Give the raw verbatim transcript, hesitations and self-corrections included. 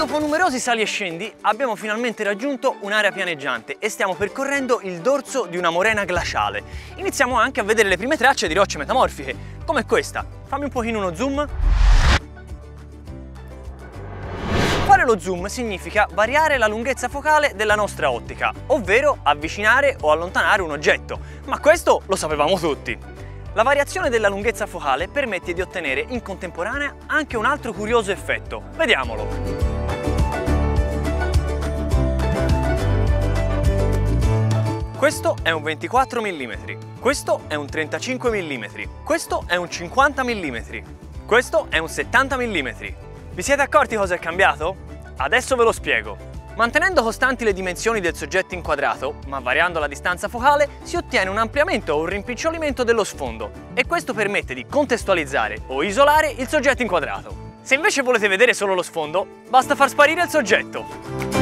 Dopo numerosi sali e scendi abbiamo finalmente raggiunto un'area pianeggiante e stiamo percorrendo il dorso di una morena glaciale. Iniziamo anche a vedere le prime tracce di rocce metamorfiche, come questa. Fammi un pochino uno zoom. Fare lo zoom significa variare la lunghezza focale della nostra ottica, ovvero avvicinare o allontanare un oggetto, ma questo lo sapevamo tutti. La variazione della lunghezza focale permette di ottenere in contemporanea anche un altro curioso effetto. Vediamolo! Questo è un ventiquattro millimetri, questo è un trentacinque millimetri, questo è un cinquanta millimetri, questo è un settanta millimetri. Vi siete accorti cosa è cambiato? Adesso ve lo spiego. Mantenendo costanti le dimensioni del soggetto inquadrato, ma variando la distanza focale, si ottiene un ampliamento o un rimpicciolimento dello sfondo e questo permette di contestualizzare o isolare il soggetto inquadrato. Se invece volete vedere solo lo sfondo, basta far sparire il soggetto.